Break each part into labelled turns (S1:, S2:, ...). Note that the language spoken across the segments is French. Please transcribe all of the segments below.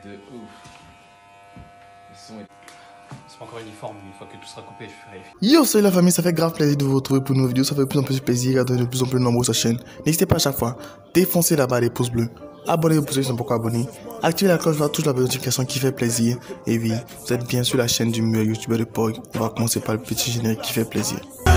S1: De ouf. Le son est...
S2: C'est pas encore uniforme, une fois que tout sera coupé, je ferai...
S3: Yo, salut la famille, ça fait grave plaisir de vous retrouver pour une nouvelle vidéo, ça fait de plus en plus plaisir à donner de plus en plus nombreux sur la chaîne. N'hésitez pas à chaque fois, défoncez la barre des pouces bleus, abonnez-vous pour ceux qui sont pas encore abonnés, activez la cloche pour toucher la notification qui fait plaisir, et oui, vous êtes bien sur la chaîne du meilleur youtubeur de Pog. On va commencer par le petit générique qui fait plaisir.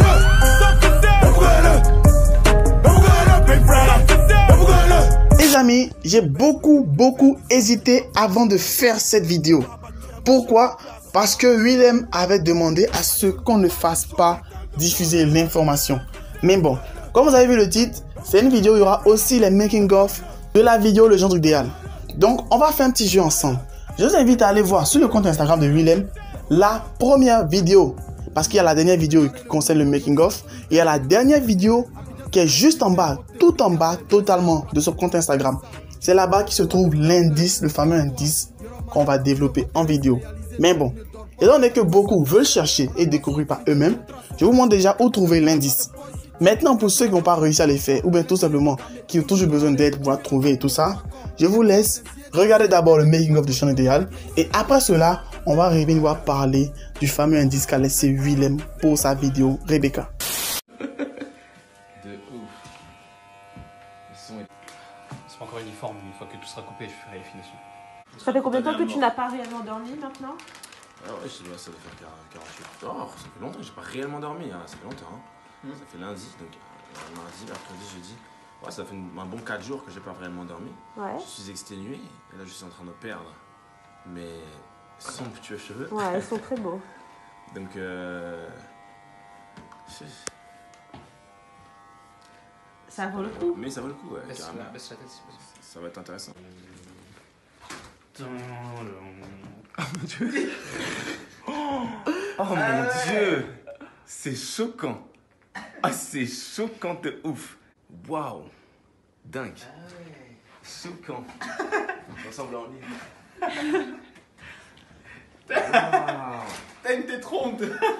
S3: Les amis, j'ai beaucoup hésité avant de faire cette vidéo. Pourquoi? Parce que Willem avait demandé à ce qu'on ne fasse pas diffuser l'information. Mais bon, comme vous avez vu le titre, c'est une vidéo où il y aura aussi les making-of de la vidéo Le Gendre Idéal. Donc, on va faire un petit jeu ensemble. Je vous invite à aller voir sur le compte Instagram de Willem la première vidéo. Parce qu'il y a la dernière vidéo qui concerne le making-of. Et il y a la dernière vidéo qui est juste en bas, tout en bas, totalement, de son compte Instagram. C'est là-bas qui se trouve l'indice, le fameux indice qu'on va développer en vidéo. Mais bon, étant donné que beaucoup veulent chercher et découvrir par eux-mêmes, je vous montre déjà où trouver l'indice. Maintenant, pour ceux qui n'ont pas réussi à les faire, ou bien tout simplement qui ont toujours besoin d'aide pour pouvoir trouver et tout ça, je vous laisse regarder d'abord le making-of du Gendre Idéal. Et après cela, on va revenir parler du fameux indice qu'a laissé Willem pour sa vidéo Rebecca.
S1: De ouf. Le son est...
S2: C'est pas encore uniforme, une fois que tout sera coupé, je ferai les finitions.
S4: Ça fait combien de temps que tu n'as pas réellement dormi maintenant?
S5: Ah ouais, ça doit faire 48 heures. Ça fait longtemps que j'ai pas réellement dormi, hein. Ça fait longtemps. Hein. Ça fait lundi, donc mardi, mercredi, jeudi. Ouais, ça fait un bon 4 jours que j'ai pas réellement dormi.
S4: Ouais.
S5: Je suis exténué et là je suis en train de perdre mes somptueux cheveux.
S4: Ouais, ils sont très beaux.
S5: Donc
S4: Ça vaut le coup.
S5: mais ça vaut le coup, ouais, carrément.
S2: Baisse la tête si possible.
S5: Ça va être intéressant.
S2: Oh mon dieu.
S1: Oh mon dieu. C'est choquant. Ah, c'est choquant de ouf. Waouh. Dingue. Choquant.
S5: Ça ressemble à un livre.
S1: T'as une tête ronde.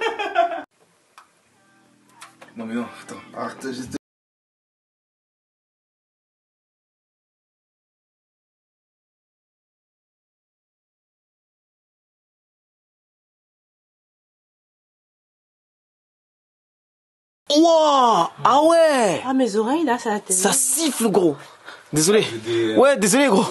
S1: Non mais non, attends. Arrête juste.
S6: Wow! Ah ouais!
S4: Ah, mes oreilles là, ça a
S6: Ça siffle, gros! Désolé. Ouais, désolé, gros.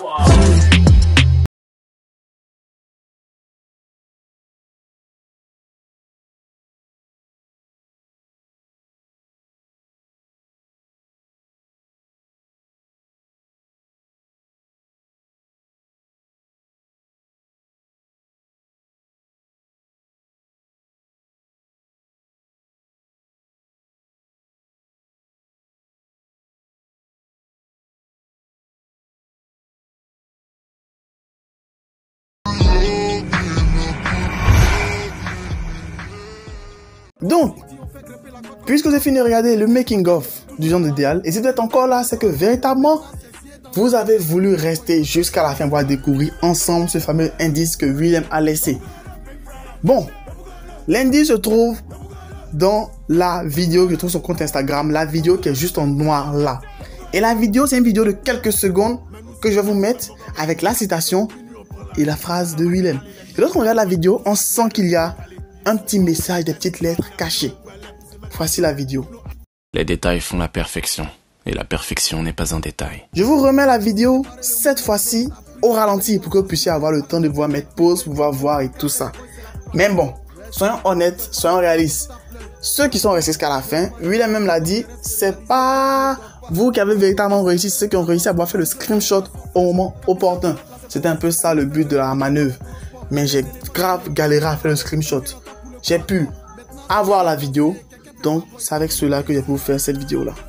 S3: Donc, puisque vous avez fini de regarder le making-of du Gendre Idéal, et si vous êtes encore là, c'est que véritablement, vous avez voulu rester jusqu'à la fin pour découvrir ensemble ce fameux indice que Willem a laissé. Bon, l'indice se trouve dans la vidéo que je trouve sur son compte Instagram, la vidéo qui est juste en noir là. Et la vidéo, c'est une vidéo de quelques secondes que je vais vous mettre avec la citation et la phrase de Willem. Et lorsqu'on regarde la vidéo, on sent qu'il y a un petit message, des petites lettres cachées. Voici la vidéo.
S7: Les détails font la perfection, et la perfection n'est pas un détail.
S3: Je vous remets la vidéo, cette fois-ci, au ralenti, pour que vous puissiez avoir le temps de pouvoir mettre pause, pouvoir voir et tout ça. Mais bon, soyons honnêtes, soyons réalistes. Ceux qui sont restés jusqu'à la fin, Willem même l'a dit, c'est pas vous qui avez véritablement réussi, ceux qui ont réussi à avoir fait le screenshot au moment opportun. C'était un peu ça le but de la manœuvre. Mais j'ai grave galéré à faire le screenshot. J'ai pu avoir la vidéo, donc c'est avec cela que j'ai pu faire cette vidéo là.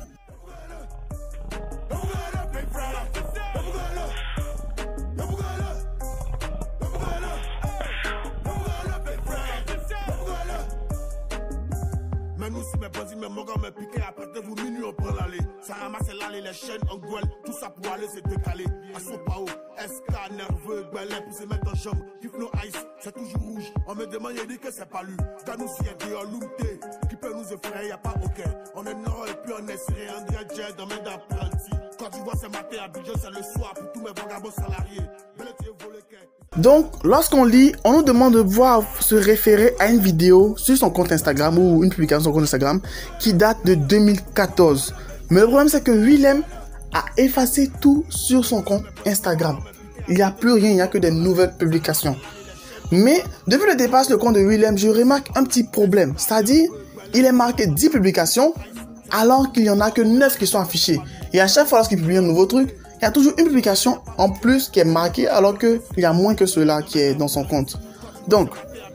S8: Mais nous, si mes bandits, mes mogos me piquent, après de vous minuit, on prend l'allée. Ça ramasse l'allée, les chaînes en gueule, tout ça pour aller se décaler. À son pao, SK, nerveux, belin, pour se mettre en chambre. Kiff no ice, c'est toujours rouge. On me demande, il dit que c'est pas lui. Dans nous, si il dit, on l'oumté, qui peut nous effrayer, y a pas aucun. On est nord et puis on est serré, André Jet, dans mes d'apprenti. Quand tu vois ce matin à Abidjan, c'est le soir pour tous mes vagabonds salariés. Belle, tu es volé,
S3: Donc, lorsqu'on lit, on nous demande de pouvoir se référer à une vidéo sur son compte Instagram ou une publication sur son compte Instagram qui date de 2014. Mais le problème, c'est que Willem a effacé tout sur son compte Instagram. Il n'y a plus rien, il n'y a que des nouvelles publications. Mais, depuis le départ sur le compte de Willem, je remarque un petit problème. C'est-à-dire, il est marqué 10 publications alors qu'il n'y en a que 9 qui sont affichées. Et à chaque fois lorsqu'il publie un nouveau truc, il y a toujours une publication en plus qui est marquée alors qu'il y a moins que cela qui est dans son compte. Donc,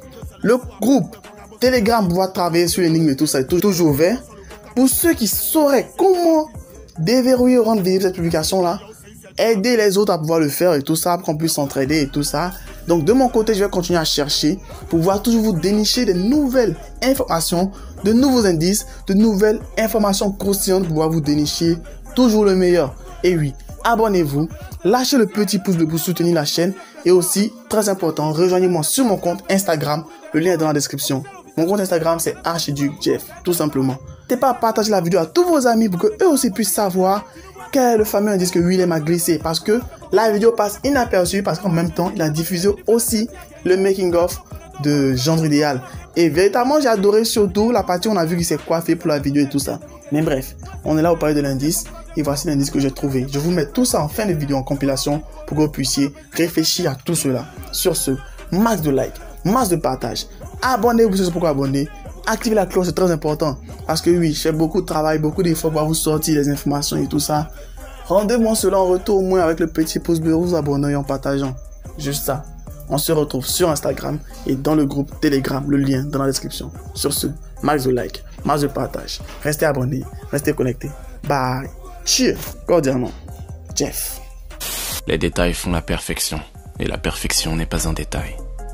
S3: le groupe Telegram pour pouvoir travailler sur l'énigme et tout ça est toujours ouvert. Pour ceux qui sauraient comment déverrouiller ou rendre visible cette publication-là, aider les autres à pouvoir le faire et tout ça, pour qu'on puisse s'entraider et tout ça. Donc, de mon côté, je vais continuer à chercher pour pouvoir toujours vous dénicher de nouvelles informations, de nouveaux indices, de nouvelles informations croustillantes pour pouvoir vous dénicher toujours le meilleur. Et oui, abonnez-vous, lâchez le petit pouce bleu pour soutenir la chaîne et aussi, très important, rejoignez-moi sur mon compte Instagram, le lien est dans la description. Mon compte Instagram c'est ArchidukeJeff, tout simplement. N'hésitez pas à partager la vidéo à tous vos amis pour qu'eux aussi puissent savoir quel est le fameux indice que Willem a glissé, parce que la vidéo passe inaperçue parce qu'en même temps il a diffusé aussi le making of de Gendre Idéal. Et véritablement j'ai adoré surtout la partie où on a vu qu'il s'est coiffé pour la vidéo et tout ça. Mais bref, on est là pour parler de l'indice. Et voici l'indice que j'ai trouvé. Je vous mets tout ça en fin de vidéo en compilation pour que vous puissiez réfléchir à tout cela. Sur ce, max de likes, max de partage. Abonnez-vous si c'est pourquoi abonner. Activez la cloche, c'est très important. Parce que oui, je fais beaucoup de travail, beaucoup d'efforts pour vous sortir les informations et tout ça. Rendez-moi cela en retour au moins avec le petit pouce bleu, vous abonnant et en partageant. Juste ça. On se retrouve sur Instagram et dans le groupe Telegram, le lien dans la description. Sur ce, max de likes, max de partage. Restez abonnés, restez connectés. Bye. Cheers, cordialement, Jeff.
S7: Les détails font la perfection, et la perfection n'est pas un détail.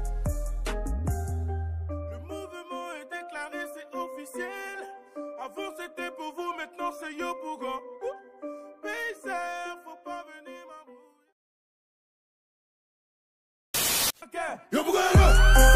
S8: Le mouvement est déclaré, c'est officiel. Avant c'était pour vous, maintenant c'est yo pour go. Payseur, faut pas venir m'embrouiller. Ok, yo pour go.